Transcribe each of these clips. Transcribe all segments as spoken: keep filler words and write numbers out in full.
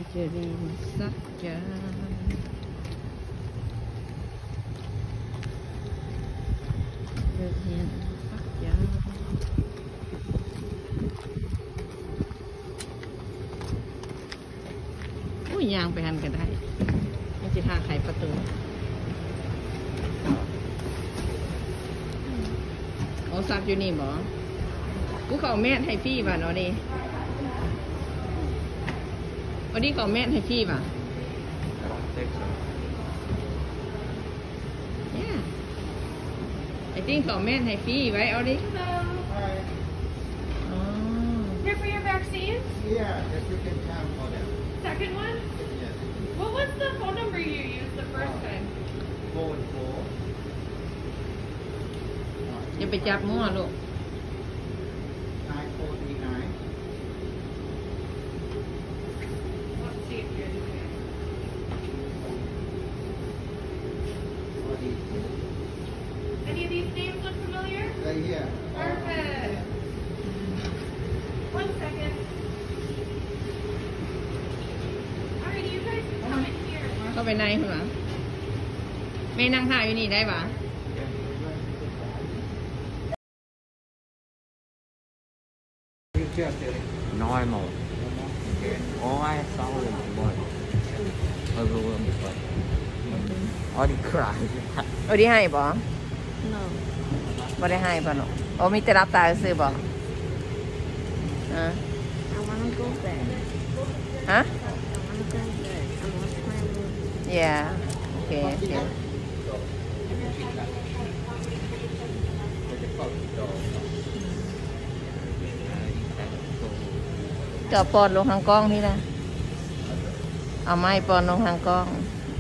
จะรีนสักจานเลิกเรียนสักจานอุ้ยยางไปหันกันได้ไม่จะทาไขประตูเอาซับอยู่นี่บ่กูเขาแม่ให้พี่ป่ะเนาะนี่วันนี้เขาแม่ให้พี่ป่ะเนี่ย I think เขาแม่ให้พี่ไว้เอาดิ Here for your vaccines? Yeah, if you can count for them. Second one? Yes. What was the phone number you used the first time? Four and four. อย่าไปจับมั่วลูก Nine four three nine. Let's see if you're doing it. Forty-two. Any of these names look familiar? Right here. Perfect. One second. Alright, you guys can come in here. เข้าไปในคุณหรอไม่นั่งท่าอยู่นี่ได้ป่ะ Normal. Oh, I saw it before. Overwhelmed before. Oh, he cried. โอ้ดีให้ป่ะ no บ่ได้ให้ป่ะเนาะโอ้มีแต่รับตาซื้อป่ะอ่ะ I wanna go there. ฮะ I wanna go there. I want my room. yeah โอเคโอเคเจาะปอนลงทางกล้องนี่นะเอาไม้ปอนลงทางกล้อง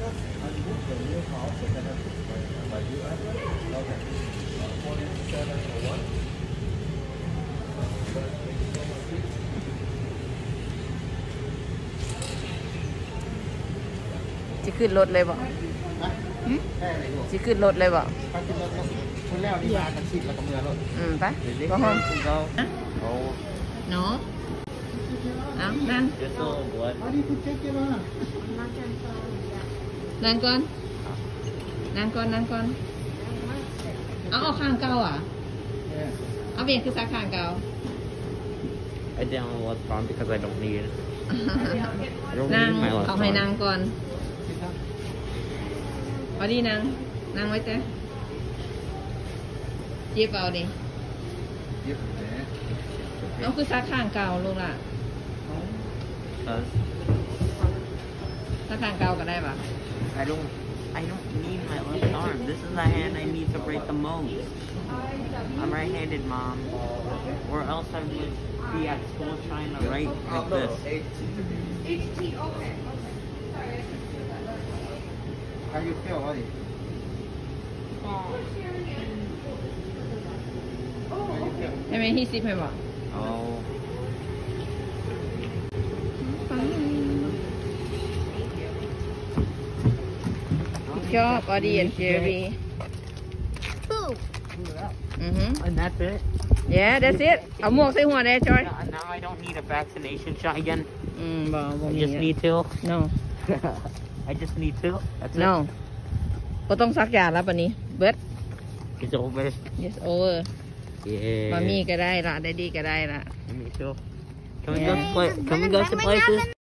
จะขึ้นรถเลยบ่จะขึ้นรถเลยบ่ถ้าขึ้นรถคุณแล้วนี่มากันชิดแล้วก็เมือรถอืมไปก็ห้อง Oh, เนาะเอานั่ง this little blood. How do you take it on? I'm not gonna follow that. นั่งก่อนนั่งก่อนนั่งก่อนเอาเอาข้างเก่าอ่ะ Yeah. เอาเบียงคือซักข้างเก่า I didn't want farm because I don't need it. I don't นั่ง need my left เอาให้ arm. นั่งก่อน Sit down. พอดีนั่งนั่งไว้เจ้เย็บเอาดิ Yep, there. เอาคือซักข้างเก่าลูกล่ะ Cause ซักข้างเก่าก็ได้ปะ I don't, I don't need my left arm. This is the hand I need to break the most. I'm right-handed, Mom. Or else I would be at school trying to write like this. H T, okay, okay. Sorry. How you feel, buddy? Bad. How you feel? ให้ไหมฮีซิปให้บอก Oh. ชอบออดีนเจอรี่ Boo! อือฮึ And that's it? yeah that's it เอาหมวกใส่หัวได้จอย Now, now I don't need a vaccination shot again. อืมบ่บ่ I มี just need two. no I just need two. That's no it. ก็ต้องซักยาแล้วปะนี้เบิร์ด It's over. yes over Yeah. มามีก็ได้ละได้ดีก็ได้ละ Me too. Can we Yeah. go? Play, can we go to places?